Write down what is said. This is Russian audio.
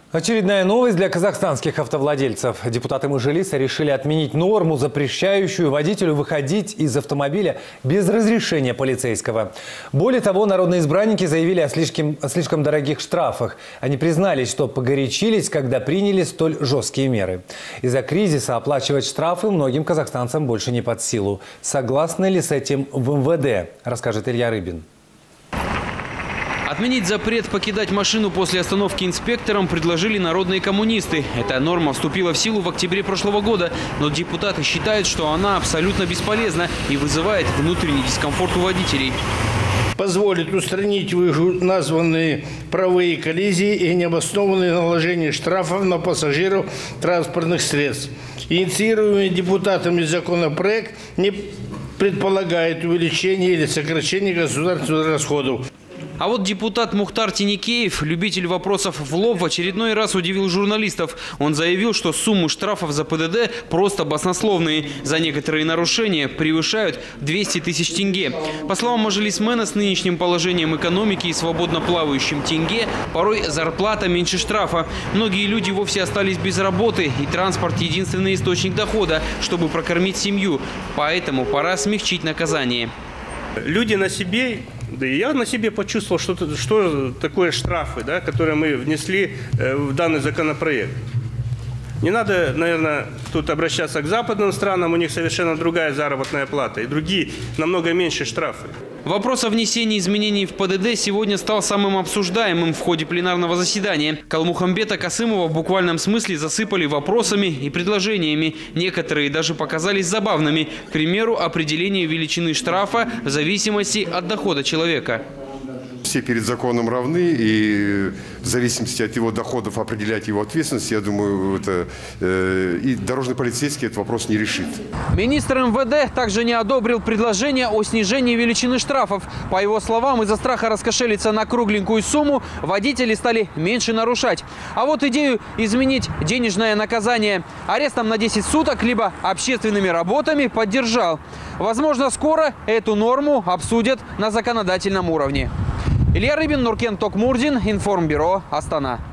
Очередная новость для казахстанских автовладельцев. Депутаты Мажилиса решили отменить норму, запрещающую водителю выходить из автомобиля без разрешения полицейского. Более того, народные избранники заявили о слишком дорогих штрафах. Они признались, что погорячились, когда приняли столь жесткие меры. Из-за кризиса оплачивать штрафы многим казахстанцам больше не под силу. Согласны ли с этим в МВД, расскажет Илья Рыбин. Отменить запрет покидать машину после остановки инспектором предложили народные коммунисты. Эта норма вступила в силу в октябре прошлого года, но депутаты считают, что она абсолютно бесполезна и вызывает внутренний дискомфорт у водителей. Позволит устранить вышеназванные правовые коллизии и необоснованные наложения штрафов на пассажиров транспортных средств. Инициируемый депутатами законопроект не предполагает увеличение или сокращение государственных расходов. А вот депутат Мухтар Тинекеев, любитель вопросов в лоб, в очередной раз удивил журналистов. Он заявил, что суммы штрафов за ПДД просто баснословные. За некоторые нарушения превышают 200 тысяч тенге. По словам мажилисмена, с нынешним положением экономики и свободно плавающим тенге порой зарплата меньше штрафа. Многие люди вовсе остались без работы, и транспорт – единственный источник дохода, чтобы прокормить семью. Поэтому пора смягчить наказание. Люди на себе... Да и я на себе почувствовал, что такое штрафы, да, которые мы внесли в данный законопроект. Не надо, наверное, тут обращаться к западным странам, у них совершенно другая заработная плата и другие, намного меньше штрафы. Вопрос о внесении изменений в ПДД сегодня стал самым обсуждаемым в ходе пленарного заседания. Калмухамбета Касымова в буквальном смысле засыпали вопросами и предложениями. Некоторые даже показались забавными. К примеру, определение величины штрафа в зависимости от дохода человека. Все перед законом равны, и в зависимости от его доходов определять его ответственность, я думаю, и дорожный полицейский этот вопрос не решит. Министр МВД также не одобрил предложение о снижении величины штрафов. По его словам, из-за страха раскошелиться на кругленькую сумму водители стали меньше нарушать. А вот идею изменить денежное наказание арестом на 10 суток либо общественными работами поддержал. Возможно, скоро эту норму обсудят на законодательном уровне. Илья Рыбин, Нуркен Токмурдин, Информбюро, Астана.